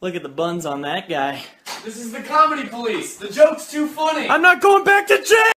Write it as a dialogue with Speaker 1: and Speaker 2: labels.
Speaker 1: Look at the buns on that guy.
Speaker 2: This is the comedy police. The joke's too funny.
Speaker 1: I'm not going back to jail!